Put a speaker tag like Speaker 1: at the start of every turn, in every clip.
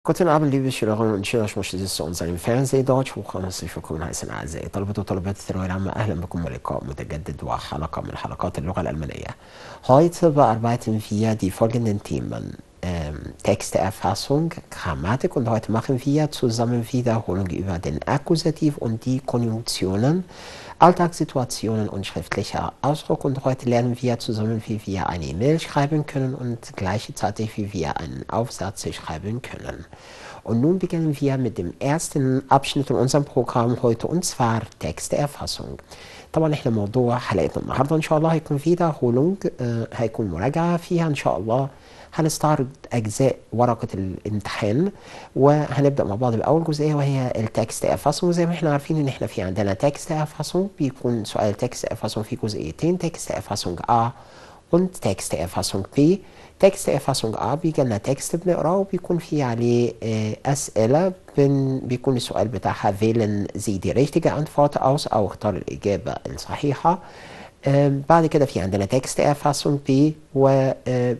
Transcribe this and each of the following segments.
Speaker 1: Guten Abend, liebe Schülerinnen und Schüler. Ich möchte Sie zu unserem Fernsehdeutsch herzlich willkommen heißen أعزائي طلبة وطالبات الثانوية العامة. أهلا بكم ولقاء متجدد وحلقة من حلقات اللغة الألمانية. Heute bearbeiten wir die folgenden Themen: Texteerfassung, Grammatik, und heute machen wir zusammen Wiederholung über den Akkusativ und die Konjunktionen, Alltagssituationen und schriftlicher Ausdruck. Und heute lernen wir zusammen, wie wir eine E-Mail schreiben können und gleichzeitig, wie wir einen Aufsatz schreiben können. Und nun beginnen wir mit dem ersten Abschnitt in unserem Programm heute, und zwar Texteerfassung. طبعا احنا موضوع حلقتنا النهارده ان شاء الله هيكون فيه هولونج، هيكون مراجعه فيها ان شاء الله. هنستعرض اجزاء ورقه الامتحان، وهنبدا مع بعض باول جزئيه وهي التكست افاسون. زي ما احنا عارفين ان احنا في عندنا تكست افاسون، بيكون سؤال تكست افاسون في جزئيتين: تكست افاسون A und Texterfassung B. Texterfassung A بيجي لنا تكست بنقراه وبيكون فيه عليه أسئلة، بيكون السؤال بتاعها wählen Sie die richtige Antwort aus أو اختار الإجابة الصحيحة. بعد كده في عندنا Texterfassung B و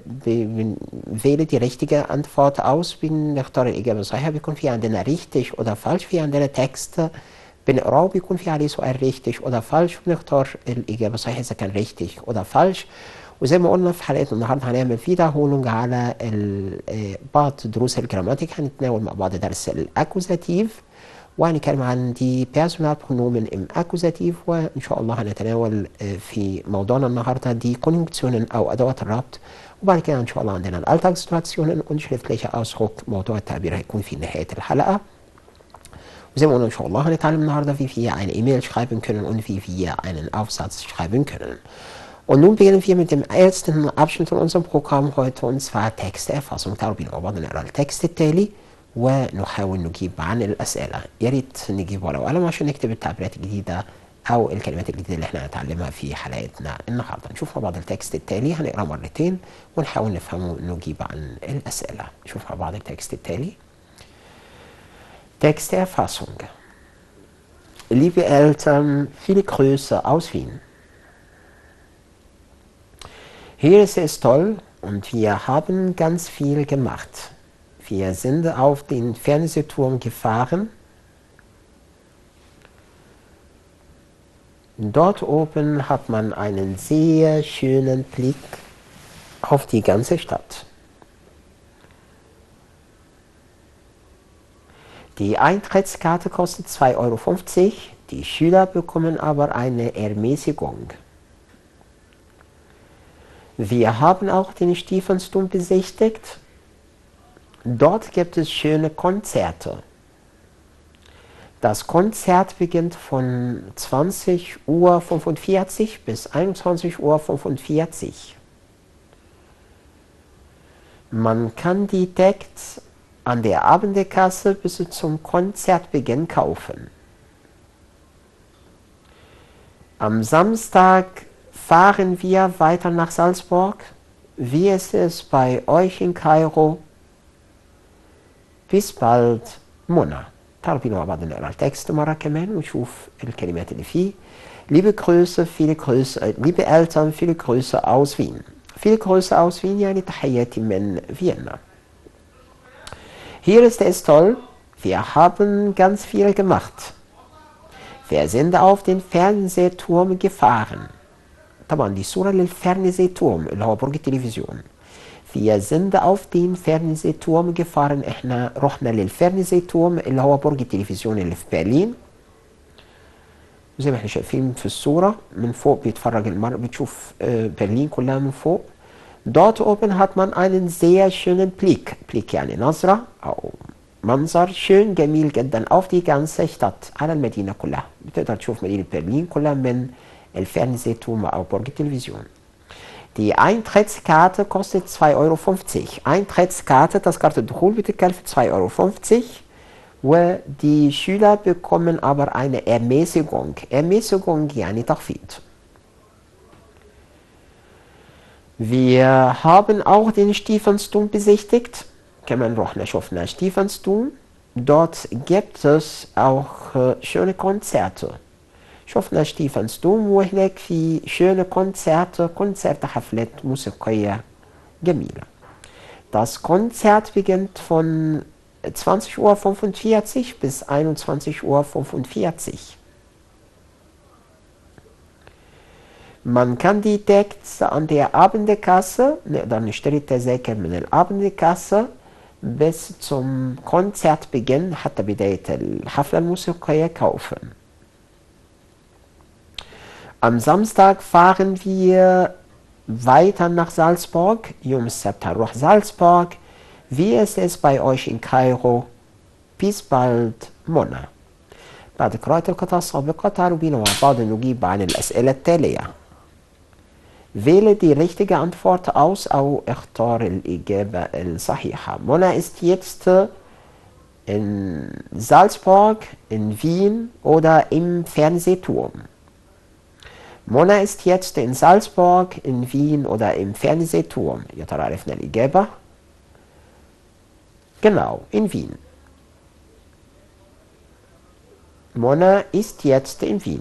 Speaker 1: wähle die richtige Antwort aus، بنختار الإجابة الصحيحة. بيكون في عندنا richtig oder falsch، في عندنا تكست بنقراه وبيكون في عليه سؤال richtig oder falsch، بنختار الإجابة الصحيحة إذا كان richtig oder falsch. وزي ما قلنا في حلقتنا النهارده هنعمل wiederholung على بعض دروس الجراماتيك. هنتناول مع بعض درس الأكوزاتيف، وهنتكلم عن دي Personalpronomen im Akkusativ، وإن شاء الله هنتناول في موضوعنا النهارده دي Konjunktionen أو أدوات الربط. وبعد كده إن شاء الله عندنا الألتاغسituationen und schriftlicher Ausdruck. موضوع التعبير هيكون في نهاية الحلقة. وزي ما قلنا إن شاء الله هنتعلم النهارده wie wir eine E-Mail schreiben können und wie wir einen Aufsatz schreiben können. Und nun beginnen wir mit dem ersten Abschnitt von unserem Programm heute، und zwar Texterfassung. تعالوا بينا مع بعض نقرا التكست التالي ونحاول نجيب عن الأسئلة. يا ريت نجيب ورقة وقلم عشان نكتب التعبيرات الجديدة أو الكلمات الجديدة اللي احنا هنتعلمها في حلقتنا النهارده. نشوف مع بعض التكست التالي، هنقرا مرتين ونحاول نفهمه ونجيب عن الأسئلة. نشوف مع بعض التكست التالي. Texterfassung. Liebe Eltern, viele Grüße aus Wien. Hier ist es toll und wir haben ganz viel gemacht. Wir sind auf den Fernsehturm gefahren. Dort oben hat man einen sehr schönen Blick auf die ganze Stadt. Die Eintrittskarte kostet 2,50 €, die Schüler bekommen aber eine Ermäßigung. Wir haben auch den Stephansdom besichtigt. Dort gibt es schöne Konzerte. Das Konzert beginnt von 20:45 Uhr bis 21:45 Uhr. Man kann die Tickets an der Abendkasse bis zum Konzertbeginn kaufen. Am Samstag fahren wir weiter nach Salzburg. Wie ist es bei euch in Kairo? bis bald منى. تعالوا بينا مع بعض نقرا التكست مرة كمان ونشوف الكلمات اللي فيه. Liebe Grüße, viele Grüße, liebe Eltern, viele Grüße aus Wien. Viele Grüße aus Wien يعني تحياتي من فيينا. Hier ist es toll, wir haben ganz viel gemacht. Wir sind auf den Fernsehturm gefahren. طبعا دي صورة للفرنسيتورم اللي هو برج التلفزيون. Wir sind auf den Fernsehturm gefahren. احنا رحنا للفرنسيتورم اللي هو برج التلفزيون اللي في برلين. زي ما احنا شايفين في الصورة من فوق بيتفرج المرء، بتشوف برلين كلها من فوق. Dort oben hat man einen sehr schönen Blick. Blick يعني نظرة أو منظر schön جميل جدا auf die ganze Stadt على المدينة كلها. بتقدر تشوف مدينة برلين كلها من الفرنسيتورم أو برج التلفزيون. Die Eintrittskarte kostet 2,50 €. Eintrittskarte, das Karte الدخول بتتكلف 2,50 €. ودي Schüler bekommen aber eine Ermäßigung. Ermäßigung يعني تخفيض. Wir haben auch den Stephansdom besichtigt. كمان رحنا شفنا Stephansdom. Dort gibt es auch schöne Konzerte. شفنا ستيفانسدوم وهناك في schöne Konzerte حفلات موسيقية جميلة. Das Konzert beginnt von 20:45 Uhr bis 21:45 Uhr. Man kann die Texte an der Abendkasse نقدر نشتري التذاكر من الأبندكاسة bis zum Konzertbeginn حتى بداية الحفلة الموسيقية kaufen. Am Samstag fahren wir weiter nach Salzburg. يوم السبت هنروح Salzburg. Wie ist es bei euch in Kairo? Bis bald, منى. بعد قراءة القطعة السابقة تعالوا بينا مع بعض نجيب عن الأسئلة التالية. Wähle die richtige Antwort aus أو اختار الإجابة الصحيحة. منى ist jetzt in Salzburg, in Wien oder im Fernsehturm. منى ist jetzt in Salzburg, in Wien oder im Fernsehturm. يا ترى عرفنا الإجابة؟ Genau, in Wien. منى ist jetzt in Wien.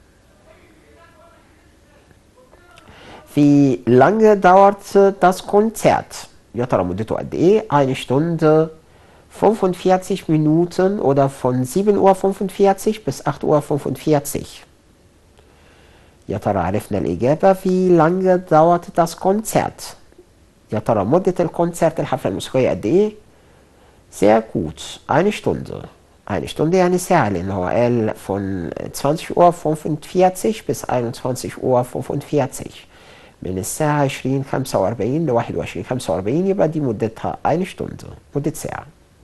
Speaker 1: Wie lange dauert das Konzert? يا ترى مدته قد إيه؟ 1 Stunde 45 Minuten oder von 7:45 Uhr bis 8:45 Uhr. يا ترى عرفنا الإجابة. Wie lange dauert das Konzert? يا ترى مدة الكونسرت الحفلة الموسيقية قد إيه؟ Sehr gut. 1 Stunde. 1 Stunde يعني ساعة لأن هو قال von 20:45 bis 21:45 من الساعة 20:45 ل 21:45 يبقى دي مدتها 1 Stunde. مدة ساعة.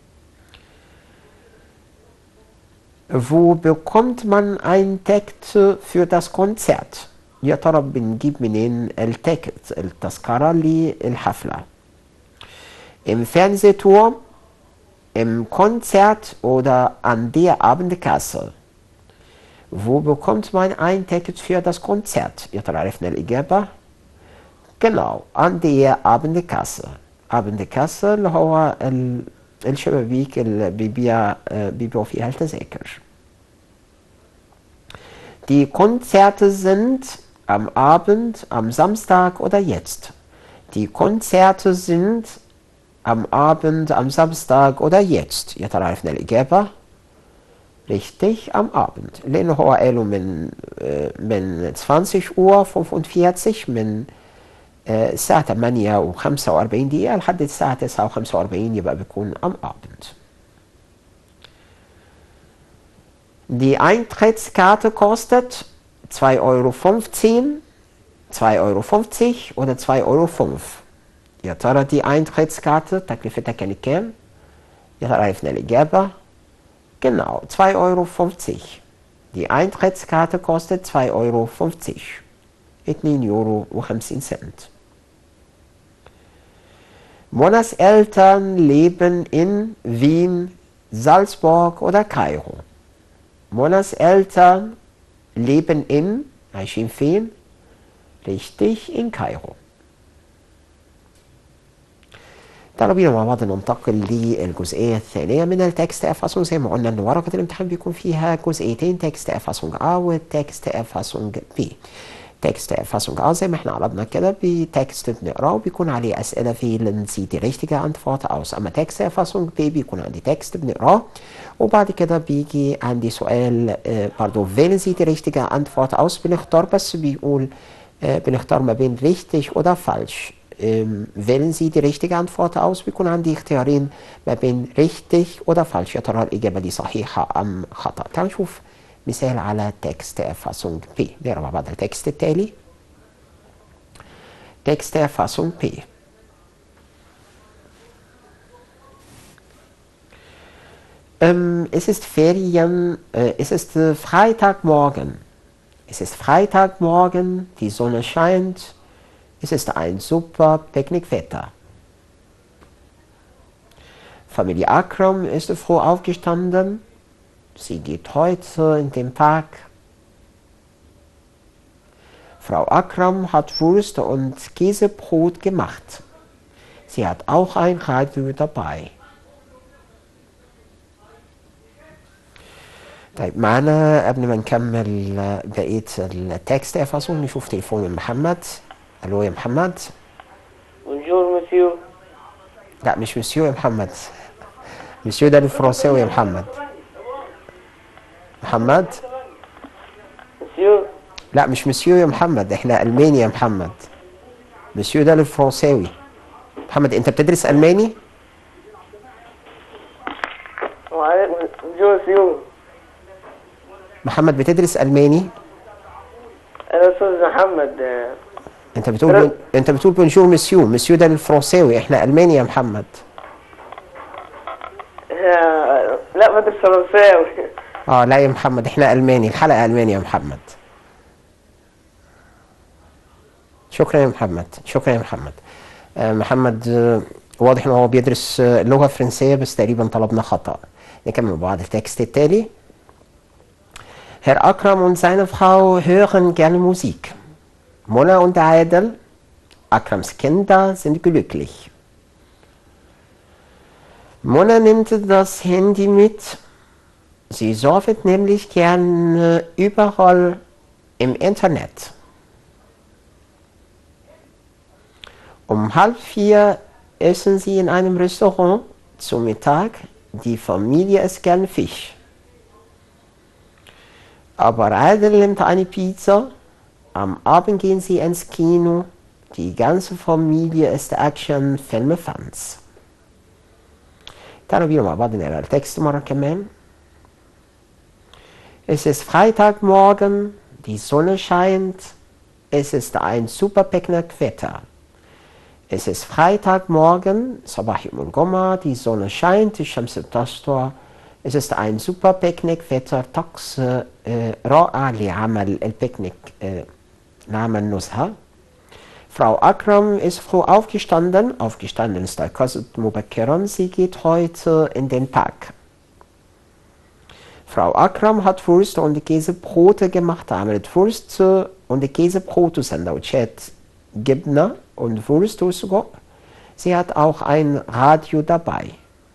Speaker 1: Wo bekommt man ein Ticket für das Konzert? يا ترى بنجيب منين التيكت التذكرة للحفلة؟ Im Fernsehturm, im Konzert oder an der Abendkasse. Wo bekommt man ein Ticket für das Konzert? يا ترى عرفنا الإجابة؟ genau, an der Abendkasse. Abendkasse اللي هو الشبابيك اللي بيبيعوا فيها التذاكر. Die Konzerte sind am Abend, am Samstag oder jetzt. Die Konzerte sind am Abend, am Samstag oder jetzt. يا ترى عرفنا الإجابة؟ richtig, am Abend. لأنه هو قالوا من 20:45 من الساعة 8:45 لحد الساعة 9:45 يبقى بيكون am Abend. Die Eintrittskarte kostet 2,15 €, 2,50 € oder 2,05 €. يا ترى دي Eintrittskarte تكلفتها كانت كام؟ يا ترى عرفنا الإجابة؟ genau, 2,50 €. Die Eintrittskarte kostet 2,50 €. 2,50 €. Monas Eltern leben in Wien, Salzburg oder Kairo. Monas Eltern leben in عايشين فين؟ richtig, in Kairo. تعالوا بينا مع بعض ننتقل للجزئية الثانية من التكست افاسونج. زي ما قلنا ان ورقة الامتحان بيكون فيها جزئيتين، تكست افاسونج A والتكست افاسونج B. تكست افاسونج A زي ما احنا عرضنا كده بتكست بنقراه وبيكون عليه اسئلة wählen Sie die richtige Antwort aus. اما تكست افاسونج B بيكون عندي تكست بنقراه وبعد كده بيجي عندي سؤال برضه wählen Sie die richtige Antwort aus. بنختار بس بيقول بنختار ما بين richtig oder falsch. wählen Sie die richtige Antwort aus. بيكون عندي اختيارين ما بين richtig oder falsch. يا ترى الإجابة دي صحيحة أم خطأ. تعالوا نشوف مثال على تكست افاسونج B. نقرا مع بعض التكست التالي. تكست افاسونج B. Es ist es ist Freitagmorgen. Es ist Freitagmorgen, die Sonne scheint. Es ist ein super Picknickwetter. Familie Akram ist froh aufgestanden. Sie geht heute in den Park. Frau Akram hat Wurst und Käsebrot gemacht. Sie hat auch ein Radio dabei. طيب معانا قبل ما نكمل بقية التكست افاسونج نشوف تليفون محمد. الو يا محمد.
Speaker 2: بونجور مسيو.
Speaker 1: لا مش مسيو يا محمد. مسيو ده الفرنساوي يا محمد. محمد؟
Speaker 2: مسيو.
Speaker 1: لا مش مسيو يا محمد، احنا ألماني يا محمد. مسيو ده الفرنساوي. محمد انت بتدرس ألماني؟
Speaker 2: وعليكم جو مسيو.
Speaker 1: محمد بتدرس ألماني؟
Speaker 2: انا استاذ محمد.
Speaker 1: انت بتقول بونجور مسيو. مسيو ده الفرنساوي، احنا ألماني يا محمد.
Speaker 2: لا بدرس فرنساوي.
Speaker 1: لا يا محمد احنا ألماني، الحلقة ألماني يا محمد. شكرا يا محمد، شكرا يا محمد. محمد واضح ان هو بيدرس اللغة الفرنسية، بس تقريبا طلبنا خطأ. نكمل مع بعض التكست التالي. Herr Akram und seine Frau hören gerne Musik. Mona und Adel, Akrams Kinder, sind glücklich. Mona nimmt das Handy mit. Sie surft nämlich gern überall im Internet. Um 3:30 essen sie in einem Restaurant zu Mittag. Die Familie isst gern Fisch. Aber Adel nimmt eine Pizza. Am Abend gehen sie ins Kino. Die ganze Familie ist Action-Filme-Fans. تعالوا بينا مع بعض نقرا التكست مرة كمان. Es ist Freitagmorgen, die Sonne scheint. Es ist ein super Picknickwetter. Es ist Freitagmorgen, صباح يوم الجمعة, die Sonne scheint, الشمس بتسطع. Es ist ein super Picknickwetter, طقس رائع لعمل البيكنيك، لعمل نزهة. Frau Akram ist früh aufgestanden. Aufgestanden ist استيقظت مبكرا. Sie geht heute in den Park. Frau Akram hat Wurst und Käsebrote gemacht. عملت Wurst und Käsebrote, سندوتشات جبنة und Wurst وسجق. Sie hat auch ein Radio dabei.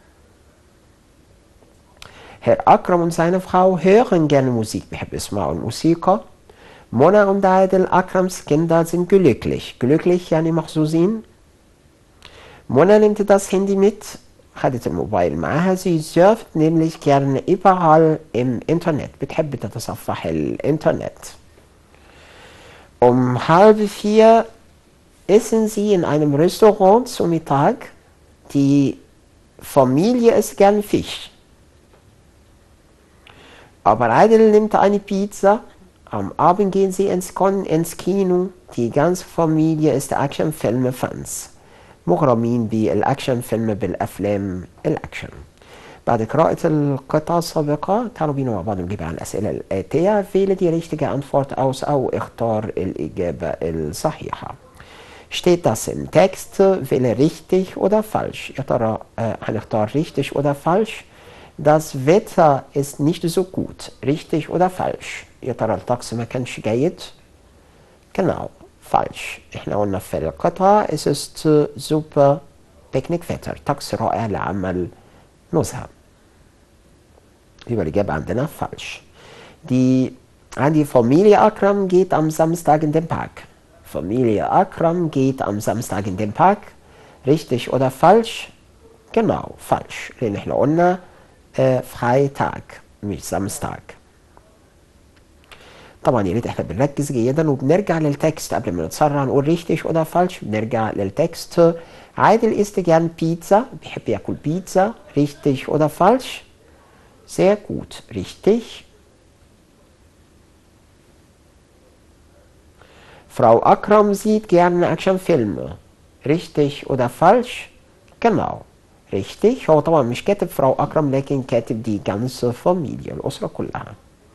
Speaker 1: Herr Akram und seine Frau hören gerne Musik. بيحب يسمعوا الموسيقى. Mona und Adel, Akrams Kinder, sind glücklich. Glücklich يعني محظوظين. Mona nimmt das Handy mit. خدت الموبايل معاها. Sie surft nämlich gerne überall im Internet. بتحب تتصفح الإنترنت. Um 3:30 essen sie in einem Restaurant zu Mittag. Die Familie isst gern Fisch. Aber Adel nimmt eine Pizza. Am Abend gehen sie ins Kino. Die ganze Familie ist Actionfilme-Fans. مغرمين بالأكشن، بالأفلام الأكشن. بعد قراءة القطعة السابقة تعالوا بينا مع بعض نجيب على الأسئلة الآتية. wähle die richtige Antwort aus أو اختار الإجابة الصحيحة. Steht das im Text? Wähle richtig oder falsch. يا ترى هنختار richtig oder falsch. Das Wetter ist nicht so gut. Richtig oder falsch. يا ترى الطقس ما كانش جيد. Genau. falsch. احنا قلنا في القطعة es ist super Picknickwetter. طقس رائع لعمل نزهة. يبقى الإجابة عندنا falsch. عندي Familie Akram geht am Samstag in den Park. Familie Akram geht am Samstag in den Park. Richtig oder falsch? Genau, falsch. لأن احنا قلنا Freitag مش Samstag. طبعا يا ريت احنا بنركز جيدا وبنرجع للتكست قبل ما نتسرع نقول richtig oder falsch. بنرجع للتكست. عادل isst gern Pizza. بيحب ياكل بيتزا. Richtig oder falsch? Sehr gut. Richtig. Frau Akram sieht gerne Actionfilme. Richtig oder falsch? Genau. richtig. هو طبعا مش كاتب فراو أكرم لكن كاتب دي ganze Familie الأسرة كلها.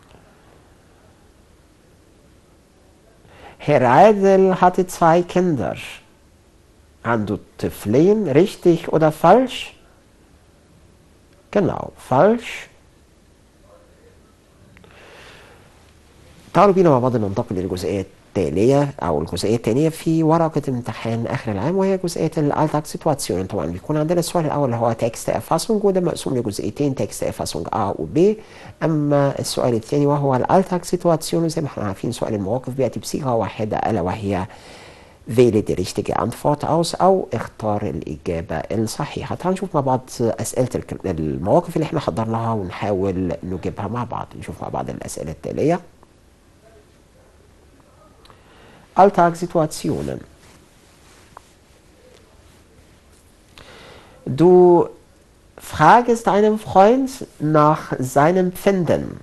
Speaker 1: Herr Adel hatte 2 Kinder. عنده طفلين. Richtig oder falsch? Genau, falsch. تعالوا بينا مع بعض ننتقل للجزئية التالية أو الجزئية التانية في ورقة امتحان آخر العام وهي جزئية الالتاكسيتواتسيون. طبعا بيكون عندنا السؤال الأول اللي هو تكست إرفاسونج وده مقسوم لجزئيتين تكست إرفاسونج A و B. أما السؤال الثاني وهو الالتاكسيتواتسيون زي ما احنا عارفين سؤال المواقف بيأتي بصيغة واحدة ألا وهي wähle die richtige Antwort aus أو اختار الإجابة الصحيحة. تعالوا نشوف مع بعض أسئلة المواقف اللي احنا حضرناها ونحاول نجيبها مع بعض. نشوف مع بعض الأسئلة التالية. Alltagssituationen. Du fragst einen Freund nach seinem Finden.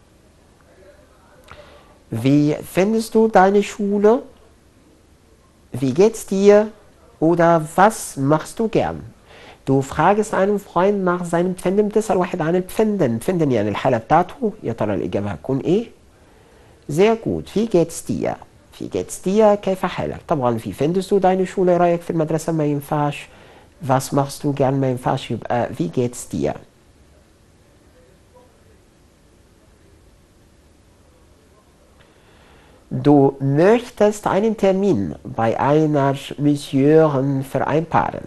Speaker 1: Wie findest du deine Schule? Wie geht's dir? Oder was machst du gern? Du fragst einen Freund nach seinem Finden. بتسأل واحد عن البفندن. بفندن يعني الحالة بتاعته. يا ترى الإجابة هتكون إيه؟ Sehr gut. Wie geht's dir? Wie geht's dir? كيف حالك؟ طبعا wie findest du deine Schule؟ إيه رأيك في المدرسة؟ ما ينفعش. Was machst du gern? ما ينفعش. يبقى wie geht's dir? Du möchtest einen Termin bei einer Masseurin vereinbaren.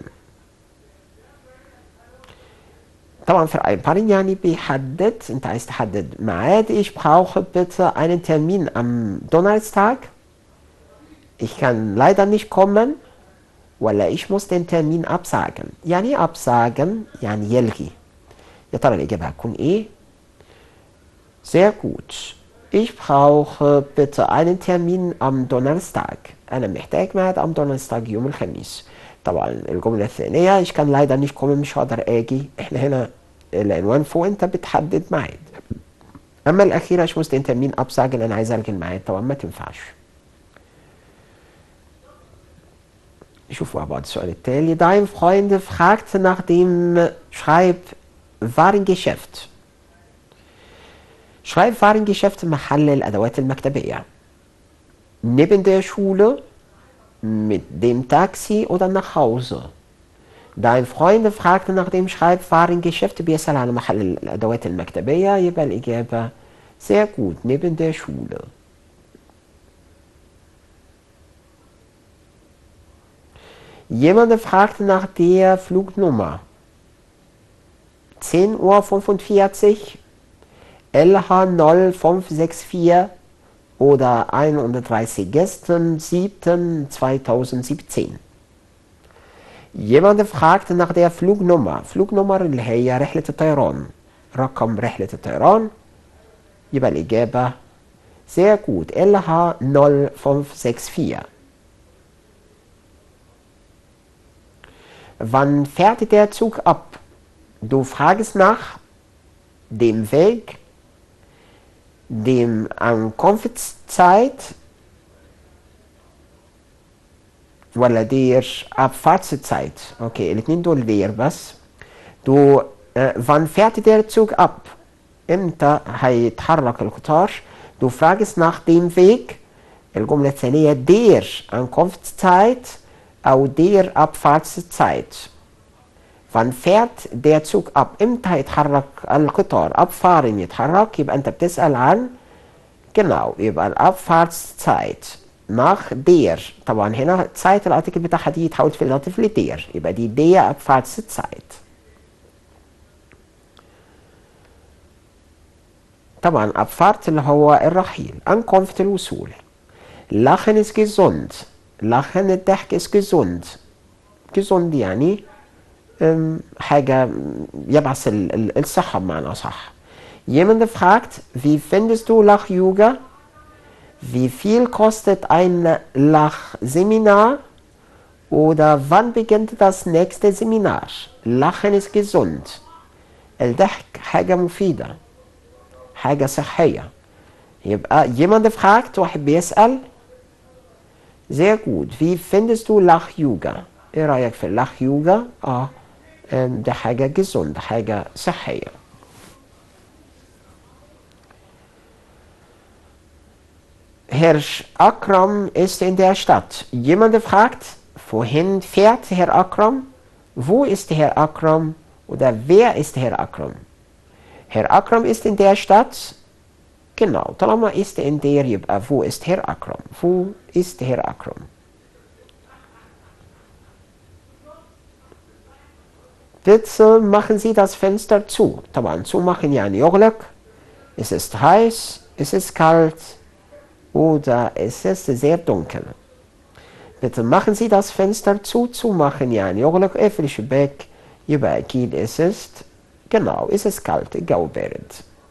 Speaker 1: طبعا vereinbaren يعني بيحدد. انت عايز تحدد ميعاد. Ich brauche bitte einen Termin am Donnerstag. Ich kann leider nicht kommen. ولا ich muss den Termin absagen. يعني absagen يعني يلغي. يا ترى الإجابة هتكون إيه؟ Sehr gut. Ich brauche bitte einen Termin am Donnerstag. أنا محتاج ميعاد am Donnerstag يوم الخميس. طبعا الجملة الثانية ich kann leider nicht kommen مش هقدر آجي. احنا هنا العنوان فوق انت بتحدد ميعاد. أما الأخيرة ich muss den Termin absagen أنا عايز ألغي الميعاد. طبعا ما تنفعش. شوفوا مع بعض السؤال التالي. Dein Freund fragt nach dem Schreibwarengeschäft. Schreibwarengeschäft محل الأدوات المكتبية. Neben der Schule, mit dem Taxi oder nach Hause. Dein Freund fragt nach dem Schreibwarengeschäft. بيسأل على محل الأدوات المكتبية. يبقى الإجابة sehr gut. Neben der Schule. Jemand fragt nach der Flugnummer 10:45 Uhr, LH0564 oder 31 Gästen 7/2017. Jemand fragt nach der Flugnummer. Flugnummer اللي هي رحلة الطيران. رقم رحلة الطيران. يبقى الإجابة sehr gut. LH0564. Wann fährt der Zug ab? Du fragst nach dem Weg, dem Ankunftszeit ولا der Abfahrtszeit. Okay, الاتنين دول der بس. Du, wann fährt der Zug ab? امتى هيتحرك القطار؟ Du fragst nach dem Weg. الجملة الثانية der Ankunftszeit أو der Abfahrtszeit. Wann fährt der Zug ab? امتى هيتحرك القطار؟ abfahren يتحرك. يبقى انت بتسأل عن genau. يبقى الabfahrtszeit nach der. طبعا هنا Zeit الارتيكل بتاعها دي يتحول في اللطيف ل der. يبقى دي der Abfahrtszeit. طبعا Abfahrt اللي هو الرحيل. Ankunft الوصول. Lachen ist gesund. Lachen الضحك ist gesund. gesund يعني حاجة يبعث الصحة بمعنى أصح. Jemand fragt, wie findest du Lach-Yoga? Wie viel kostet ein Lachseminar? Oder wann beginnt das nächste Seminar? Lachen ist gesund. الضحك حاجة مفيدة. حاجة صحية. يبقى jemand fragt واحد بيسأل. Sehr gut. Wie findest du Lach-Yoga? ايه رأيك في اللach-Yoga؟ ده حاجة gesund. حاجة صحية. Herr Akram ist in der Stadt. Jemand fragt, wohin fährt Herr Akram? Wo ist Herr Akram? Oder wer ist Herr Akram? Herr Akram ist in der Stadt. Genau, طالما ist in der يبقى wo ist Herr Akram? Wo ist Herr Akram? Bitte machen Sie das Fenster zu. طبعا zumachen يعني يغلق. Es ist heiß, es ist kalt oder es ist sehr dunkel. bitte machen Sie das Fenster zumachen يعني يغلق اقفل الشباك يبقى أكيد es ist genau es ist kalt الجو بارد.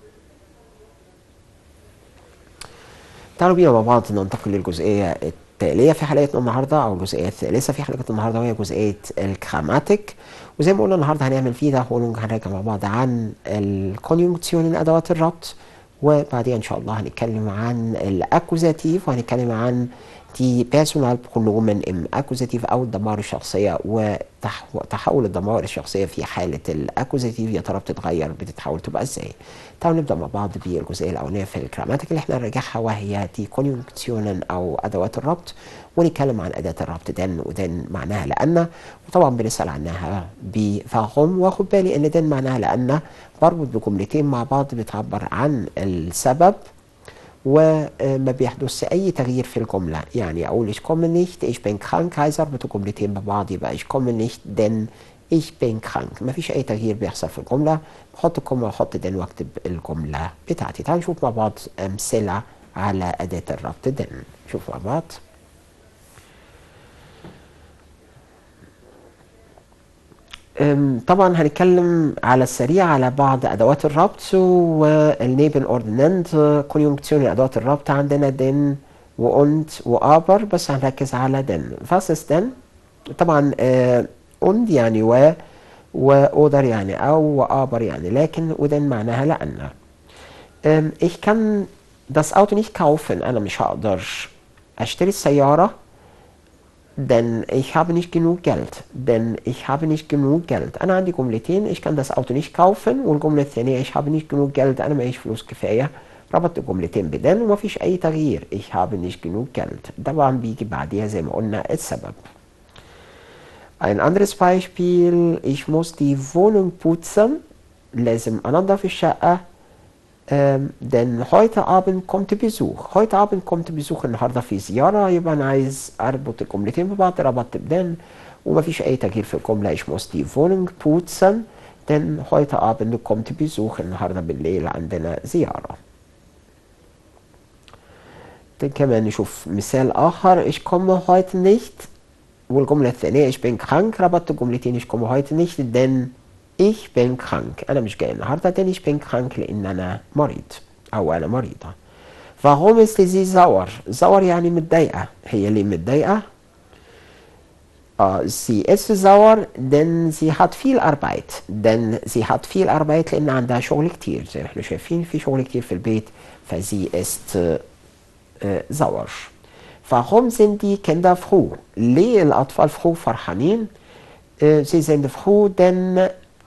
Speaker 1: تعالوا بينا مع بعض ننتقل للجزئية التالية في حلقتنا النهاردة أو الجزئية الثالثة في حلقة النهاردة وهي جزئية الجراماتيك. وزي ما قلنا النهاردة هنعمل فيه ده هنراجع مع بعض عن الكونيونكسيون أدوات الربط، وبعدين إن شاء الله هنتكلم عن الأكوزاتيف وهنتكلم عن دي بيرسونال برونومن ام اكوزاتيف او الضمائر الشخصيه وتحول الضمائر الشخصيه في حاله الاكوزاتيف يا ترى بتتحول تبقى ازاي. تعالوا نبدا مع بعض بالجزئيه الاولانيه في الجراماتيك اللي احنا هنراجعها وهي دي كونيونكسيونن او ادوات الربط، ونتكلم عن اداه الربط دن ودن معناها لان، وطبعا بنسال عنها بفهم، واخد بالي ان دن معناها لان بربط بجملتين مع بعض بتعبر عن السبب وما بيحدث أي تغيير في الجملة. يعني أقول ich komme nicht ich bin krank عايز أربط جملتين ببعض يبقى ich komme nicht denn ich bin krank. ما فيش أي تغيير بيحصل في الجملة، بحط الكومة وأحط denn وأكتب الجملة بتاعتي. تعالوا نشوف مع بعض أمثلة على أداة الربط denn. نشوف مع بعض. طبعا هنتكلم على السريع على بعض ادوات الربط والنيبن اوردنانت كونيونكسيون ادوات الربط. عندنا دن وانت وابر، بس هنركز على دن. فاسس دن طبعا und يعني واودر يعني او وابر يعني لكن، ودن معناها لان. ich kann das Auto nicht kaufen انا مش هقدر اشتري السيارة denn ich habe nicht genug Geld. denn ich habe nicht genug Geld. أنا عندي جملتين ich kann das Auto nicht kaufen والجملة الثانية ich habe nicht genug Geld أنا معيش فلوس كفاية. ربطت الجملتين بدن ومفيش أي تغيير. ich habe nicht genug Geld طبعا بيجي بعديها زي ما قلنا السبب. ein anderes Beispiel ich muss die Wohnung putzen لازم أنظف الشقة denn heute Abend kommt Besuch. heute Abend kommt Besuch النهارده في زيارة، يبقى أنا عايز أربط الجملتين ببعض ربطت بدن ومفيش أي تغيير في الجملة. ich muss die Wohnung putzen denn heute Abend kommt Besuch النهارده بالليل عندنا زيارة. كمان نشوف مثال آخر ich komme heute nicht والجملة الثانية ich bin krank ربطت الجملتين ich komme heute nicht denn ich bin krank أنا مش جاي النهاردة denn ich bin krank لأن أنا مريض أو أنا مريضة. warum ist sie sauer؟ sauer يعني متضايقة. هي ليه متضايقة؟ sie ist sauer denn sie hat viel Arbeit. denn sie hat viel Arbeit لأن عندها شغل كتير. زي ما احنا شايفين في شغل كتير في البيت فsie ist sauer. warum sind die Kinder froh؟ ليه الأطفال froh فرحانين؟ sie sind froh denn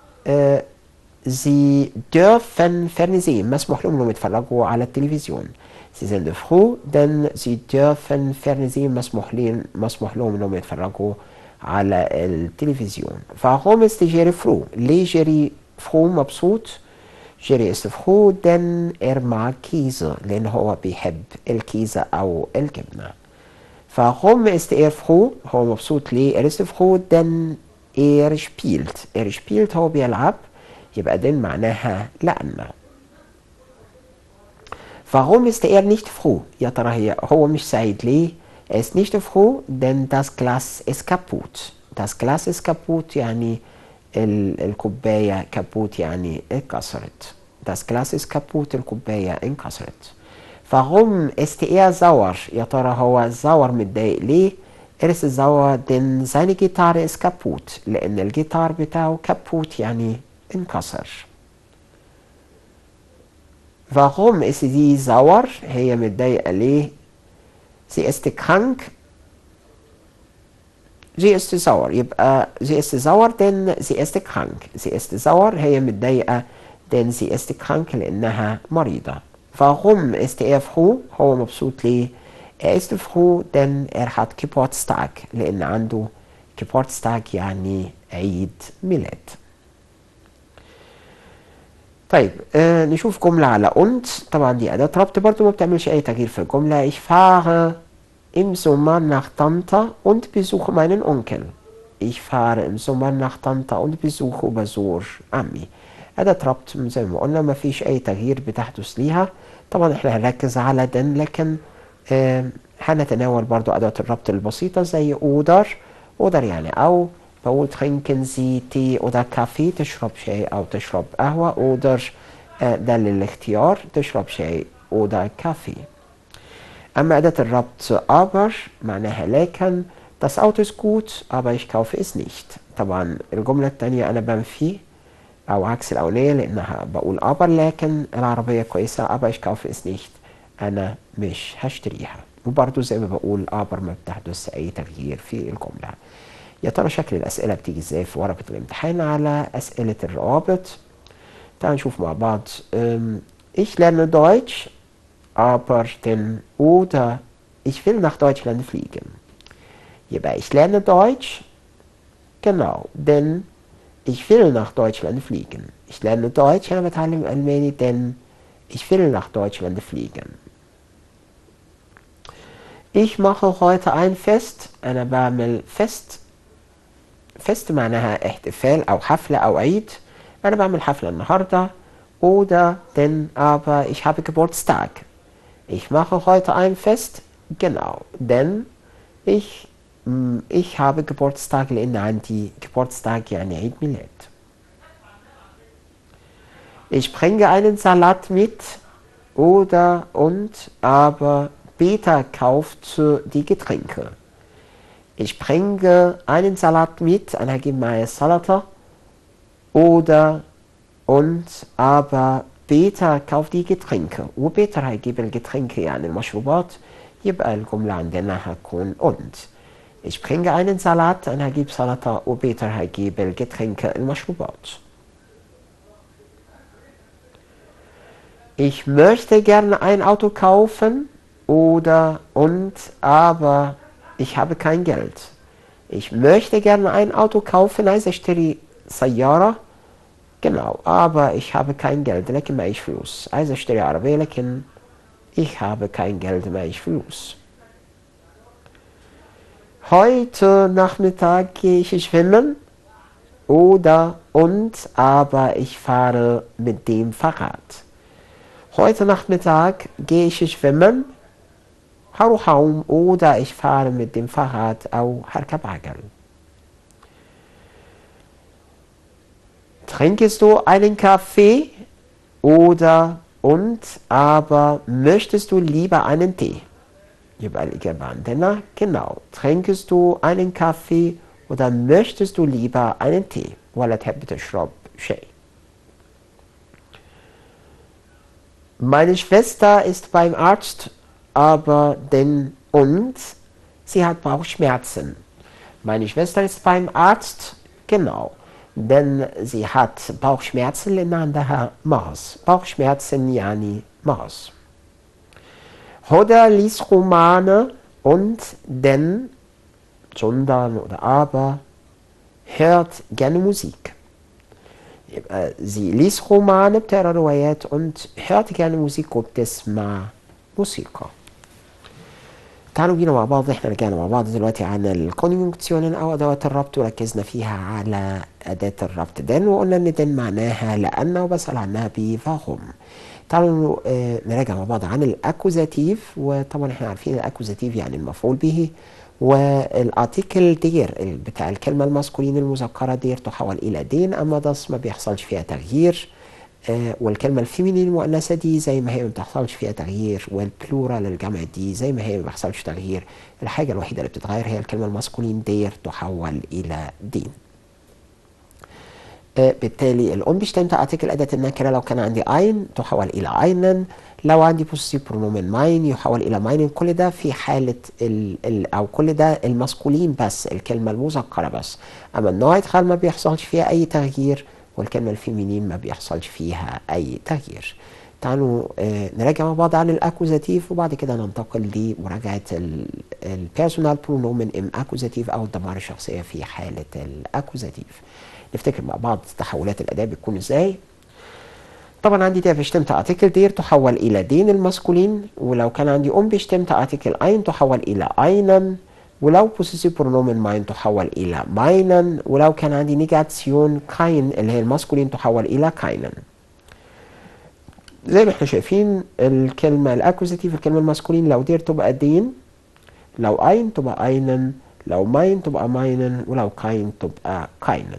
Speaker 1: sie dürfen Fernsehen مسموح لهم انهم يتفرجوا على التلفزيون. sie sind froh denn sie dürfen Fernsehen مسموح لهم انهم يتفرجوا على التلفزيون. warum ist Jerry froh؟ ليه جيري froh مبسوط؟ جيري ist froh denn mag Käse لان هو بيحب الكيزة او الجبنة. warum ist froh؟ هو مبسوط ليه؟ ist froh denn spielt. spielt هو بيلعب يبقى denn معناها لأن. warum ist nicht froh؟ يا ترى هو مش سعيد ليه؟ ist nicht froh denn das Glas ist kaputt. das Glas ist kaputt يعني الكوباية kaputt يعني اتكسرت. das Glas ist kaputt الكوباية انكسرت. warum ist sauer؟ يا ترى هو sauer متضايق ليه؟ ist sauer denn seine Gitarre ist kaputt لأن الجيتار بتاعه kaputt يعني انكسر. warum ist sie sauer؟ هي متضايقة ليه؟ sie ist krank. sie ist sauer يبقى sie ist sauer denn sie ist krank. sie ist sauer هي متضايقة denn sie ist krank لأنها مريضة. warum ist froh؟ هو مبسوط ليه؟ ist froh denn hat Geburtstag لأن عنده Geburtstag يعني عيد ميلاد. طيب نشوف جملة على und. طبعا دي أداة ربط برضو ما بتعملش أي تغيير في الجملة. ich fahre im Sommer nach Tante und besuche meinen Onkel. ich fahre im Sommer nach Tante und besuche بزور عمي. أداة ربط زي ما قلنا ما فيش أي تغيير بتحدث ليها. طبعا احنا هنركز على den لكن هنتناول برضو أدوات الربط البسيطة زي أودر. أودر يعني أو. بقول trinken Sie Tee oder Kaffee، تشرب شاي أو تشرب قهوة. أودر ده للاختيار، تشرب شاي oder Kaffee. أما أداة الربط aber معناها لكن. Das Auto ist gut, aber ich kaufe es nicht. طبعا الجملة التانية أنا بنفي أو عكس الأولية، لأنها بقول aber لكن العربية كويسة، aber ich kaufe es nicht، أنا مش هشتريها. وبرضه زي ما بقول aber ما بتحدث أي تغيير في الجملة. يا ترى شكل الأسئلة بتيجي إزاي في ورقة الامتحان على أسئلة الروابط؟ تعالوا نشوف مع بعض. Ich lerne Deutsch, aber denn oder ich will nach Deutschland fliegen. يبقى ich lerne Deutsch، genau، denn ich will nach Deutschland fliegen. Ich lerne Deutsch، أنا بتعلم ألماني، denn ich will nach Deutschland fliegen. Ich mache heute ein Fest، أنا بعمل Fest. Fest معناها احتفال أو حفلة أو عيد، أنا بعمل حفلة النهاردة. Oder denn aber ich habe Geburtstag. Ich mache heute ein Fest، genau، denn ich habe Geburtstag، لأن عندي Geburtstag يعني عيد ميلاد. Ich bringe einen Salat mit oder und aber Peter kauft die Getränke. Ich bringe einen Salat mit، أنا هجيب معايا سلطة. oder und aber Peter kauft die Getränke، وبيتر هيجيب الجترينكه يعني المشروبات، يبقى الجملة عندنا هتكون und. Ich bringe einen Salat، أنا هجيب سلطة، وبيتر هيجيب الجترينكه المشروبات. Ich möchte gerne ein Auto kaufen oder und aber ich habe kein Geld. Ich möchte gerne ein Auto kaufen، عايز اشتري سيارة، genau، aber ich habe kein Geld، لكن معيش فلوس. عايز اشتري عربية لكن ich habe kein Geld، معيش فلوس. Heute Nachmittag gehe ich schwimmen oder und aber ich fahre mit dem Fahrrad. Heute Nachmittag gehe ich schwimmen، هروح أعوم، oder ich fahre mit dem Fahrrad أو هركب عجل. Trinkst du einen Kaffee oder und aber möchtest du lieber einen Tee؟ يبقى الإجابة عندنا genau. Trinkst du einen Kaffee oder möchtest du lieber einen Tee؟ ولا تحب تشرب شاي؟ Meine Schwester ist beim Arzt, aber denn und sie hat Bauchschmerzen. Meine Schwester ist beim Arzt، genau، denn sie hat Bauchschmerzen، لأن عندها مغص. Bauchschmerzen يعني مغص. Oder liest Romane und denn sondern oder aber hört gerne Musik. يبقى sie liest Romane، بتقرا روايات، und hört gerne Musik، وبتسمع موسيقى. تعالوا بينا مع بعض، احنا رجعنا مع بعض دلوقتي عن الكونيونكسيون او ادوات الربط، وركزنا فيها على اداة الربط دن، وقلنا ان دن معناها لان، وبسأل عنها بفاهم. تعالوا نراجع مع بعض عن الاكوزاتيف. وطبعا احنا عارفين الاكوزاتيف يعني المفعول به، والارتيكل دير بتاع الكلمة الماسكولين المذكرة دير تحول الى دين، اما داس ما بيحصلش فيها تغيير. والكلمة الفيمينين المؤنثة دي زي ما هي ما بتحصلش فيها تغيير، والبلورال الجمع دي زي ما هي ما بيحصلش تغيير. الحاجة الوحيدة اللي بتتغير هي الكلمة الماسكولين دير تحول إلى دين. بالتالي الأنبشتايمت أرتيكل أداة النكرة لو كان عندي أين تحول إلى أينن، لو عندي بوسيسيف برونومين ماين يحول إلى ماينن. كل ده في حالة أو كل ده الماسكولين بس، الكلمة المذكرة بس. أما النوعية ما بيحصلش فيها أي تغيير، والكلمة الفيمينين ما بيحصلش فيها أي تغيير. تعالوا نراجع مع بعض عن الأكوزاتيف، وبعد كده ننتقل لمراجعة البيرسونال برونومين ام أكوزاتيف أو الضمائر الشخصية في حالة الأكوزاتيف. نفتكر مع بعض تحولات الأداة بتكون إزاي. طبعا عندي der bestimmte Artikel der تحول إلى دين الماسكولين، ولو كان عندي unbestimmte Artikel ein تحول إلى einen، ولو possessive pronomen mein تحول إلى meinen، ولو كان عندي negation kein اللي هي الماسكولين تحول إلى keinen. زي ما احنا شايفين الكلمة الأكوزاتيف الكلمة الماسكولين لو دير تبقى دين، لو ein تبقى einen، لو mein تبقى meinen، ولو kein تبقى keinen.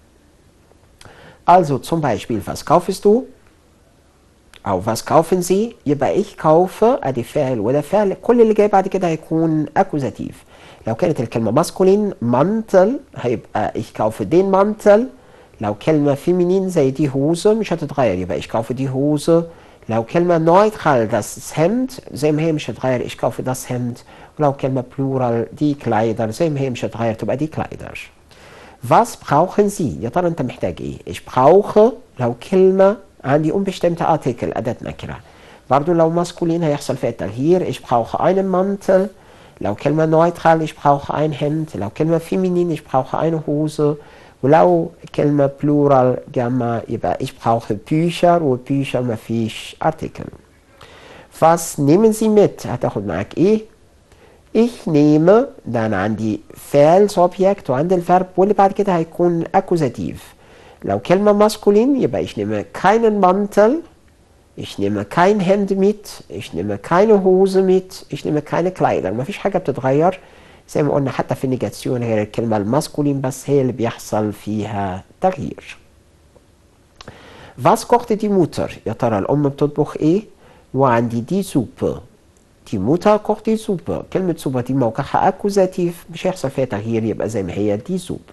Speaker 1: Also zum Beispiel, was kaufst du? أو was kaufen Sie؟ يبقى ich kaufe أدي فعل وده فعل، كل اللي جاي بعد كده هيكون أكوزاتيف. لو كانت الكلمة ماسكولين مانتل هيبقى ich kaufe den Mantel. لو كلمة فيمينين زي دي هوزة مش هتتغير، يبقى ich kaufe die Hose. لو كلمة نويترال das Hemd زي ما هي مش هتتغير ich kaufe das Hemd. ولو كلمة بلورال دي Kleider زي ما هي مش هتتغير تبقى دي Kleider. Was brauchen Sie؟ يا ترى أنت محتاج إيه؟ ich brauche لو كلمة عندي unbestimmte Artikel أداة نكرة. برضو لو ماسكولين هيحصل فيها التغيير ich brauche einen Mantel. لو كلمة neutral ich brauche ein Hemd. لو كلمة feminin ich brauche eine Hose. ولو كلمة plural جمع يبقى ich brauche Bücher، وبücher مفيش Artikel. Was nehmen Sie mit؟ هتاخد معاك إيه؟ ich nehme، ده أنا عندي فعل وعندي الفرب واللي بعد كده هيكون أكوزاتيف. لو كلمة ماسكولين يبقى ich nehme keinen Mantel، ich nehme kein Hemd mit، ich nehme keine Hose mit، ich nehme keine Kleider. مفيش حاجة بتتغير زي ما قلنا حتى في النيجاتيون غير الكلمة الماسكولين بس هي اللي بيحصل فيها تغيير. Was kochte die Mutter؟ يا ترى الأم بتطبخ إيه؟ وعندي دي سوبة. Die Mutter kocht die Suppe. كلمة سوبة دي موقعها أكوزاتيف مش هيحصل فيها تغيير يبقى زي ما هي دي سوبة.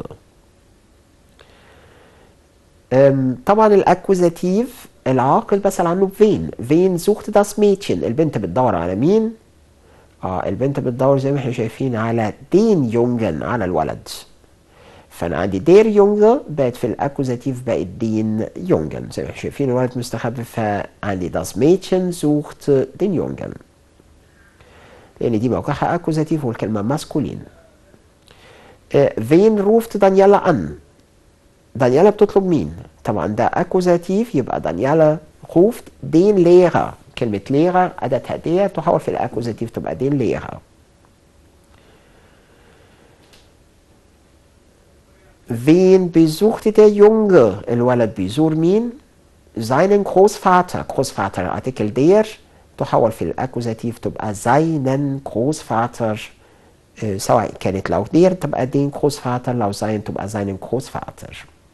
Speaker 1: طبعا الأكوزاتيف العاقل بسأل عنه فين. فين sucht das Mädchen؟ البنت بتدور على مين؟ البنت بتدور زي ما احنا شايفين على den Jungen، على الولد. فأنا عندي der Junge بقت في الأكوزاتيف بقت den Jungen زي ما احنا شايفين الولد مستخبي، فعندي das Mädchen sucht den Jungen لأن دي موقعها أكوزاتيف والكلمة ماسكولين. wen ruft دانيالا an؟ دانيالا بتطلب مين؟ طبعا ده أكوزاتيف يبقى دانيالا ruft den Lehrer. كلمة Lehrer أداة هدية تحول في الأكوزاتيف تبقى den Lehrer. wen besuchte der Junge؟ الولد بيزور مين؟ seinen Großvater. Großvater Artikel der تحول في الأكوزاتيف تبقى seinen Großvater. سواء كانت لو der تبقى den Großvater، لو sein تبقى seinen Großvater.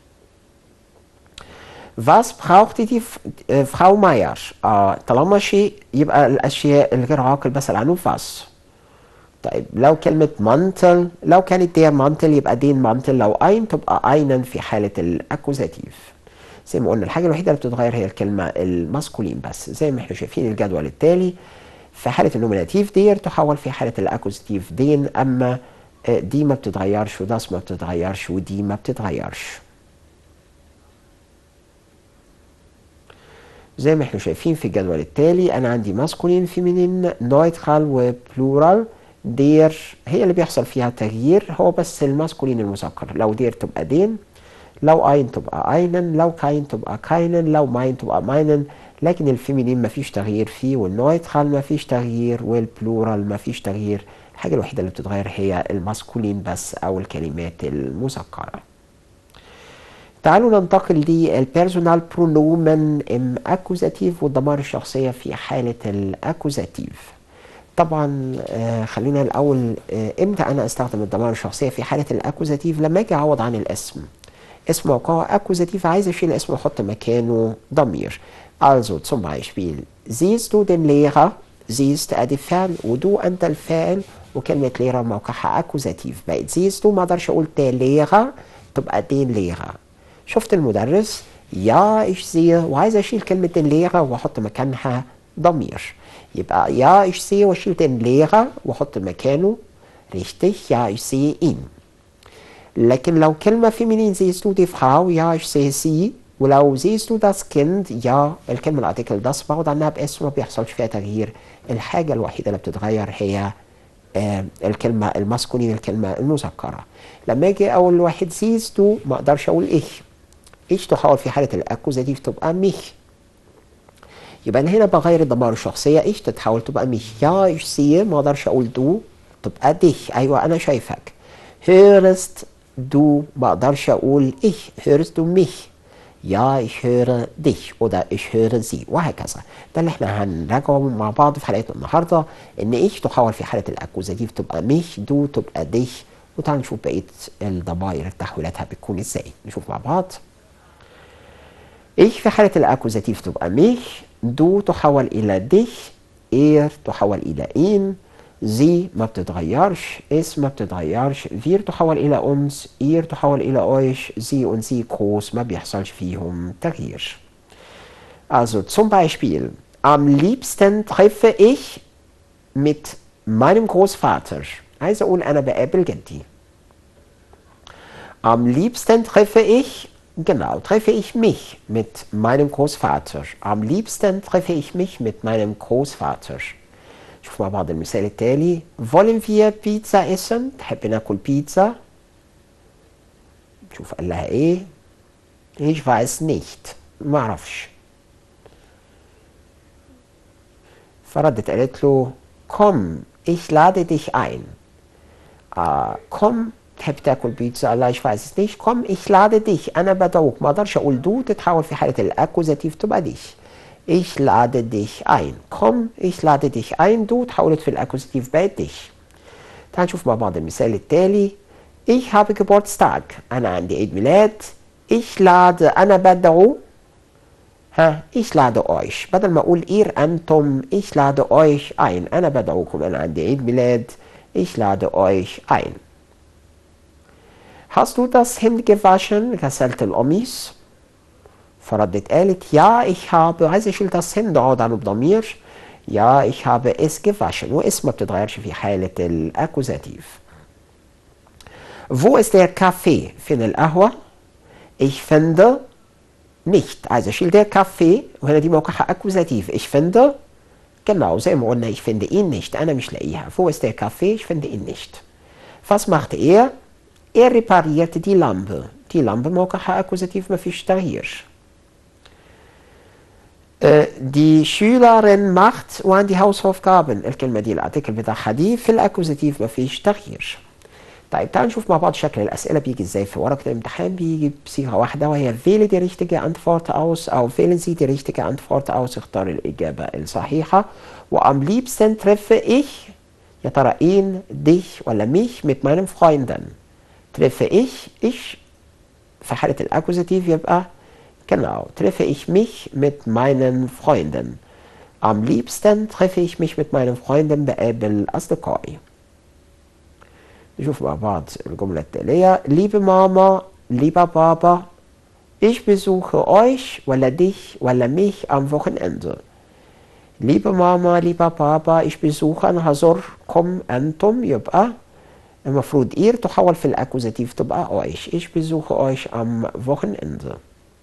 Speaker 1: Was brauchte die Frau Meier؟ طالما شيء يبقى الأشياء الغير عاقل بسأل عنه was. طيب لو كلمة مانتل لو كانت der مانتل يبقى den مانتل، لو ein تبقى einen في حالة الأكوزاتيف. زي ما قلنا الحاجة الوحيدة اللي بتتغير هي الكلمة الماسكولين بس زي ما احنا شايفين الجدول التالي. في حالة النوميناتيف دير تحول في حالة الأكوزاتيف دين، أما دي ما بتتغيرش وداس ما بتتغيرش ودي ما بتتغيرش. زي ما احنا شايفين في الجدول التالي أنا عندي ماسكولين فيمينين نويترال وبلورال. دير هي اللي بيحصل فيها تغيير هو بس الماسكولين المذكر، لو دير تبقى دين، لو ein تبقى einen، لو kein تبقى keinen، لو mein تبقى meinen. لكن الفيمينين مفيش تغيير فيه، والنويترال مفيش تغيير، والبلورال مفيش تغيير. الحاجة الوحيدة اللي بتتغير هي الماسكولين بس أو الكلمات المذكرة. تعالوا ننتقل للبيرسونال برونومن ام اكوزاتيف والضمائر الشخصية في حالة الاكوزاتيف. طبعا خلينا الأول امتى أنا أستخدم الضمائر الشخصية في حالة الاكوزاتيف؟ لما أجي أعوض عن الاسم. اسم موقعه أكوزاتيف عايز أشيل اسمه وأحط مكانه ضمير. Also zum Beispiel siehst du den Lehrer؟ siehst أدي فعل ودو أنت الفاعل وكلمة Lehrer موقعها أكوزاتيف. بقت siehst du ما أقدرش أقول der Lehrer تبقى den Lehrer. شفت المدرس؟ ja ich sehe، وعايز أشيل كلمة den Lehrer وأحط مكانها ضمير. يبقى ja ich sehe وأشيل den Lehrer وأحط مكانه richtig ja ich sehe ihn. لكن لو كلمة feminin siehst du die Frau؟ ja ich sehe sie. ولو siehst du das Kind؟ ja الكلمة الارتكل das بعوض عنها باسم ما بيحصلش فيها تغيير. الحاجة الوحيدة اللي بتتغير هي الكلمة الماسكولين الكلمة المذكرة. لما اجي اقول واحد siehst du ما اقدرش اقول ich تحول في حالة الاكوزاتيف تبقى mich. يبقى انا هنا بغير الضمائر الشخصية ich تتحول تبقى mich. ja ich sehe ما اقدرش اقول du تبقى dich، ايوه انا شايفك. hörst du ما اقدرش اقول ich hörst du mich. ja ich höre dich oder ich höre sie وهكذا. ده اللي احنا هنراجعه مع بعض في حلقتنا النهارده، ان ich تحول في حالة الاكوزاتيف تبقى mich، du تبقى dich، وتعالوا نشوف بقية الضمائر تحويلاتها بتكون ازاي. نشوف مع بعض. ich في حالة الاكوزاتيف تبقى mich، du تحول الى dich، er تحول الى ihn، sie ما بتتغيرش، es ما بتتغيرش، wir تحول إلى uns، ihr تحول إلى euch، sie und sie groß ما بيحصلش فيهم تغيير. Also zum Beispiel, am liebsten treffe ich mit meinem Großvater. عايز أقول أنا بقابل جدي. Am liebsten treffe ich, genau, treffe ich mich mit meinem Großvater. Am liebsten treffe ich mich mit meinem Großvater. شوف مع بعض المثال التالي. Wollen wir Pizza essen؟ تحب ناكل بيتزا؟ شوف قال لها ايه؟ ich weiß nicht، ما اعرفش. فردت قالت له komm ich lade dich ein. komm تحب تاكل بيتزا؟ لا ich weiß es nicht. komm ich lade dich، انا بدعوك. ما اقدرش اقول دو تتحول في حالة الاكوزاتيف تبقى dich. ich lade dich ein. komm ich lade dich ein، du تحولت في الاكوزاتيف بقت dich. تعال نشوف مع بعض المثال التالي. ich habe Geburtstag، انا عندي عيد ميلاد. ich lade انا بدعو، ich lade euch، بدل ما اقول ihr انتم ich lade euch ein، انا بدعوكم، انا عندي عيد ميلاد. ich lade euch ein. hast du das Hemd gewaschen؟ غسلت القميص؟ فردت قالت ja ich habe، عايز اشيل das Hemd اقعد عنه بضمير. ja ich habe es gewaschen، واسم ما بتتغيرش في حالة الاكوزاتيف. wo ist der Kaffee؟ فين القهوة؟ ich finde nicht، عايز اشيل der Kaffee، وهنا دي موقعها اكوزاتيف. ich finde، genau زي ما قلنا ich finde ihn nicht، انا مش لاقيها. wo ist der Kaffee؟ ich finde ihn nicht. was macht er؟ er repariert die Lampe. die Lampe موقعها اكوزاتيف مفيش تغيير. die Schülerin macht وعن die Hausaufgaben. الكلمة دي الارتكل بتاعها دي في الاكوزاتيف مفيش تغيير. طيب تعالوا نشوف مع بعض شكل الأسئلة بيجي ازاي في ورقة الامتحان. بيجي بصيغة واحدة وهي wähle die richtige Antwort aus أو wählen Sie die richtige Antwort aus. اختار الإجابة الصحيحة. وam liebsten treffe ich، يا ترى ihn dich ولا mich mit meinen Freunden. treffe ich في حالة الأكوزاتيف يبقى genau treffe ich mich mit meinen Freunden. am liebsten treffe ich mich mit meinen Freunden، بقابل أصدقائي. نشوف مع بعض الجملة التالية. liebe Mama lieber Papa ich besuche euch ولا dich ولا mich am Wochenende. liebe Mama lieber Papa ich besuche، أنا هزوركم أنتم، يبقى المفروض ihr تحول في الأكوزاتيف تبقى euch. ich besuche euch am Wochenende.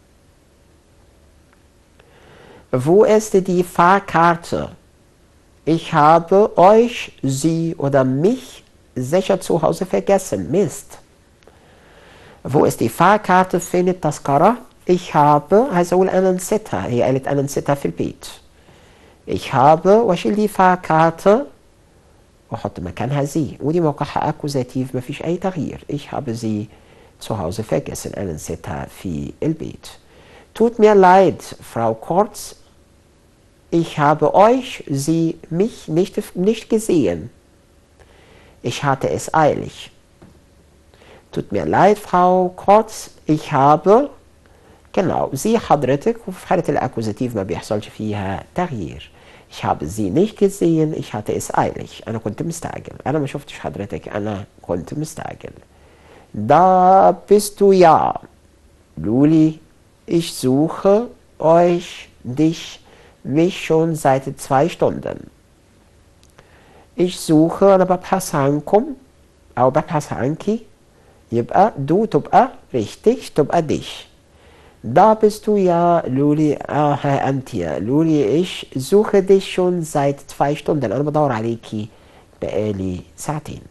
Speaker 1: wo ist die Fahrkarte؟ ich habe euch sie oder mich sicher zu Hause vergessen. Mist. wo ist die Fahrkarte؟ فين التذكرة؟ ich habe، عايز أقول أنا نسيتها، هي قالت أنا نسيتها في البيت. ich habe وأشيل دي Fahrkarte وأحط مكانها sie، ودي موقعها أكوزاتيف مفيش أي تغيير. ich habe sie zu Hause vergessen، أنا نسيتها في البيت. tut mir leid Frau Kurz ich habe euch sie mich nicht gesehen. ich hatte es eilig. tut mir leid Frau Kurz ich habe، genau sie حضرتك، وفي حالة الأكوزاتيف ما بيحصلش فيها تغيير. ich habe sie nicht gesehen ich hatte es eilig، أنا كنت مستعجل، أنا ما شفتش حضرتك، أنا كنت مستعجل. da bist du ja Luli ich suche euch dich mich schon seit 2 Stunden. ich suche أنا ببحث عنكم أو ببحث عنكِ، يبقى du تبقى richtig تبقى dich. da bist du ja Luli أنت يا لولي ich suche dich schon seit 2 Stunden، أنا بدور عليكي بقالي ساعتين.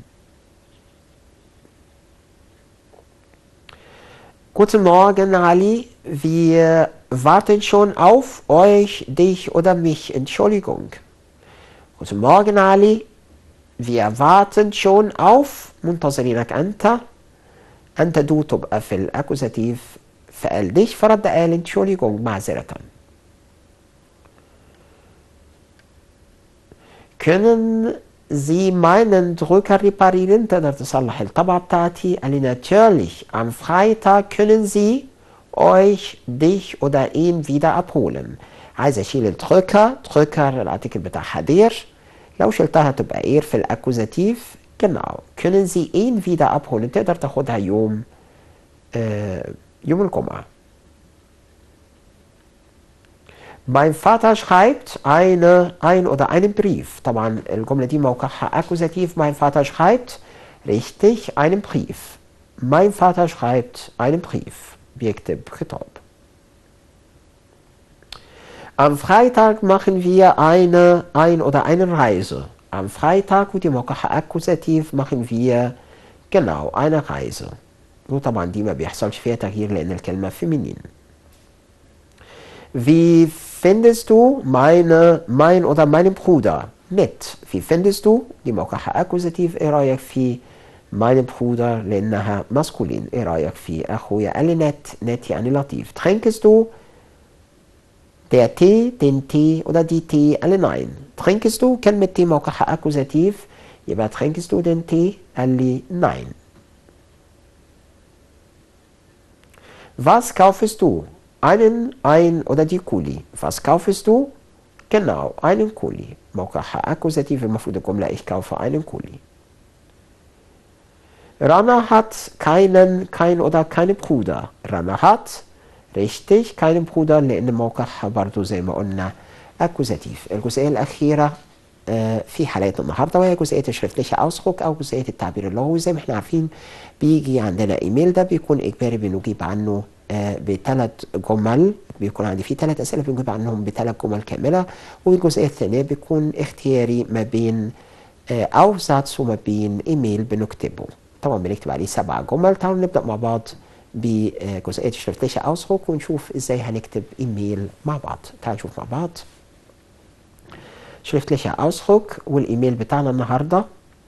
Speaker 1: guten Morgen Ali wir warten schon auf euch dich oder mich. Entschuldigung. guten Morgen Ali wir warten schon auf، منتظرينك أنت. أنت دو تبقى في الأكوزاتيف فقال dich فرد قال Entschuldigung معذرة. Können Sie meinen Drucker reparieren؟ تقدر تصلح الطبعة بتاعتي؟ قال لي natürlich am Freitag können Sie euch dich oder ihn wieder abholen. عايز اشيل الدرücker، درücker الارتيكل بتاعها der، لو شلتها تبقى اير في الاكوزاتيف. genau können Sie ihn wieder abholen تقدر تاخدها يوم يوم الجمعة. Mein Vater schreibt ein oder einen Brief. طبعا الجملة دي موقعها Akkusativ. Mein Vater schreibt richtig einen Brief. Mein Vater schreibt einen Brief. بيكتب خطاب. Am Freitag machen wir eine Reise. Am Freitag ودي موقعها Akkusativ machen wir genau eine Reise. وطبعا دي ما بيحصلش فيها تغيير لأن الكلمة feminin. Wie findest du mein oder meinen Bruder? Nett. Wie findest du? دي موقعها Akkusativ. ايه رأيك في meinen Bruder لأنها maskulin. ايه رأيك في أخويا؟ قال لي nett يعني لطيف. Trinkst du der Tee, den Tee oder die Tee? قال لي nein. Trinkst du كلمة Tee موقعها Akkusativ. يبقى trinkst du den Tee؟ قال لي nein. Was kaufst du? Ein oder die Kuli. Was kaufst du? Genau, einen Kuli. موقعها Akkusativ. المفروض الجملة ich kaufe einen Kuli. Rana hat kein oder keine Bruder. Rana hat richtig keinen Bruder لأن موقعها برضو زي ما قلنا Akkusativ. الجزئية الأخيرة في حلقة النهارده وهي جزئية الشريفتliche Ausdruck أو جزئية التعبير اللغوي. زي ما احنا عارفين بيجي عندنا إيميل ده بيكون إجباري بنجيب عنه بثلاث جمل. بيكون عندي فيه 3 أسئلة بنجيب عنهم ب3 جمل كاملة. والجزئية الثانية بيكون اختياري ما بين أوساتس وما بين إيميل بنكتبه. طبعا بنكتب عليه 7 جمل. تعالوا نبدأ مع بعض بجزئية الشريفتliche Ausdruck ونشوف ازاي هنكتب إيميل مع بعض. تعالوا نشوف مع بعض. schriftlicher Ausdruck والإيميل بتاعنا النهارده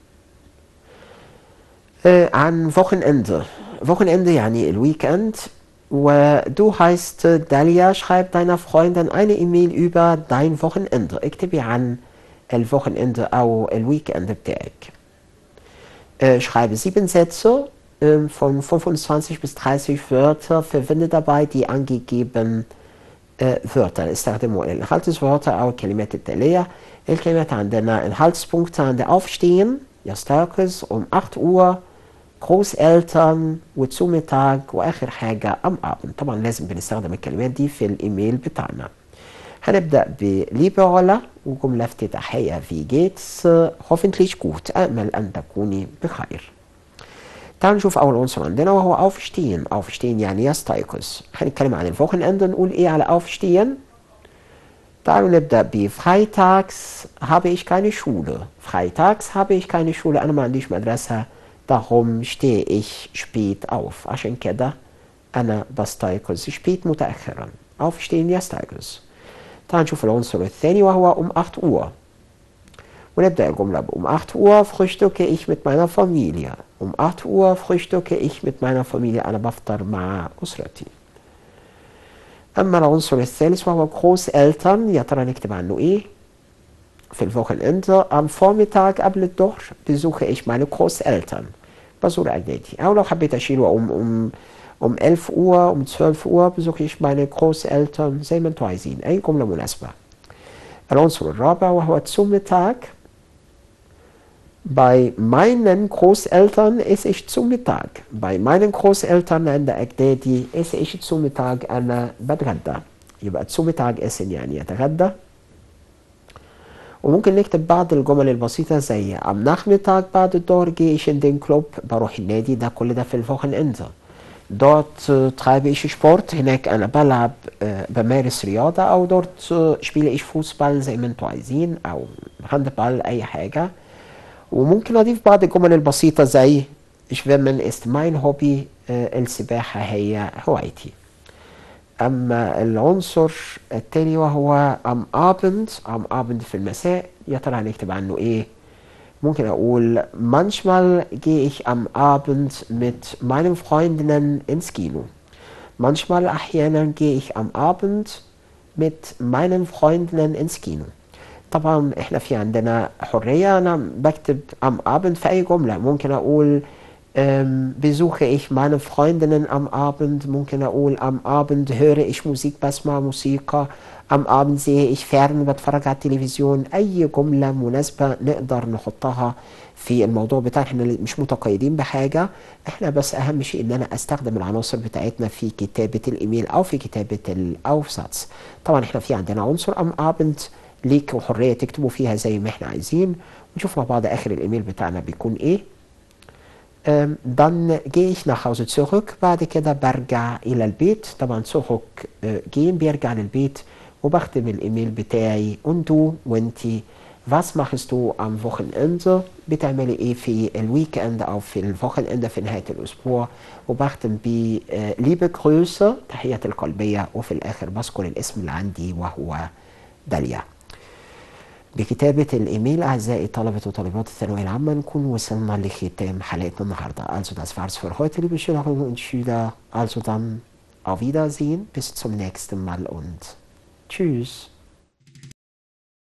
Speaker 1: عن Wochenende. Wochenende يعني الويكند. وdu heißt Dalia schreibt deiner Freundin eine E-Mail über dein Wochenende. اكتبي عن الوochenende أو الويكند بتاعك. Schreibe 7 Sätze von 25 bis 30 Wörter. Verwende dabei die angegebenen Wörter. استخدموا الانحالتسwörter أو الكلمات التالية. الكلمات عندنا Inhaltspunkte عند Aufstehen يستيقظ 8 Uhr. Großeltern وzu Mittag وآخر حاجة am Abend. طبعا لازم بنستخدم الكلمات دي في الإيميل بتاعنا. هنبدأ بليبه رولا وجملة افتتاحية في جيتس hoffentlich gut. أأمل أن تكوني بخير. تعالوا نشوف أول عنصر عندنا وهو aufstehen. aufstehen يعني يستيقظ. هنتكلم عن الwochenende. نقول إيه على aufstehen؟ تعالوا نبدأ Freitags habe ich keine Schule. Freitags habe ich keine Schule. أنا ما عنديش مدرسة. darum stehe ich spät auf. عشان كده أنا بستيقظ spät متأخرا. aufstehen يستيقظ. تعالوا نشوف العنصر الثاني وهو 8 Uhr. ونبدأ الجملة 8 Uhr frühstücke ich mit meiner Familie. 8 Uhr frühstücke ich mit meiner Familie. أنا بفطر مع أسرتي. أما العنصر الثالث وهو Großeltern. يا ترى نكتب عنه إيه؟ في الwochenende am Vormittag قبل الظهر besuche ich meine Großeltern. بزور أجدادي. أو لو حبيت أشيله um 11 Uhr, um 12 Uhr besuche ich meine Großeltern. زي ما انتوا عايزين. أي جملة مناسبة. العنصر الرابع وهو zu Mittag. Bei meinen Großeltern esse ich zu Mittag. Bei meinen Großeltern عند أجدادي esse ich zu Mittag. أنا بتغدى. يبقى zu Mittag essen يعني يتغدى. وممكن نكتب بعض الجمل البسيطة زي am Nachmittag بعد الظهر gehe ich in den Club. بروح النادي. ده كل ده في الwochenende. Dort treibe ich Sport. هناك أنا بلعب بمارس رياضة. أو dort spiele ich Fußball زي ما انتوا عايزين أو هاندبال أي حاجة. وممكن أضيف بعض الجمل البسيطة زي Schwimmen ist mein Hobby. السباحة هي هوايتي. أما العنصر التالي وهو am Abend. am Abend في المساء. يا ترى هنكتب عنه إيه؟ ممكن أقول manchmal gehe ich am Abend mit meinen Freundinnen ins Kino. Manchmal, أحيانا gehe ich am Abend mit meinen Freundinnen ins Kino. طبعا احنا في عندنا حرية، أنا بكتب am Abend في أي جملة. ممكن أقول besuche ich meine Freundinnen am Abend. ممكن أقول am Abend höre ich Musik، بسمع موسيقى. am Abend sehe ich fern، بتفرج على التلفزيون. أي جملة مناسبة نقدر نحطها في الموضوع بتاعنا. احنا مش متقيدين بحاجة، احنا بس أهم شيء إن أنا أستخدم العناصر بتاعتنا في كتابة الإيميل أو في كتابة الأوفساتس. طبعا احنا في عندنا عنصر am Abend، ليكوا حرية تكتبوا فيها زي ما احنا عايزين. ونشوف مع بعض آخر الإيميل بتاعنا بيكون إيه. Dann gehe ich nach Hause zurück. بعد كده برجع إلى البيت. طبعا zurück gehen بيرجع للبيت. وبختم الإيميل بتاعي und du وانتي. Was machst du am Wochenende؟ بتعملي إيه في الويك إند أو في الوochenende في نهاية الأسبوع. وبختم ب liebe Grüße، تحياتي القلبية. وفي الآخر بذكر الاسم اللي عندي وهو داليا. بكتابة الإيميل أعزائي طلبة وطالبات الثانوية العامة نكون وصلنا لختام حلقتنا النهاردة. Also das war's für heute, liebe Schülerinnen und Schüler. Also dann auf Wiedersehen, bis zum nächsten Mal und tschüss.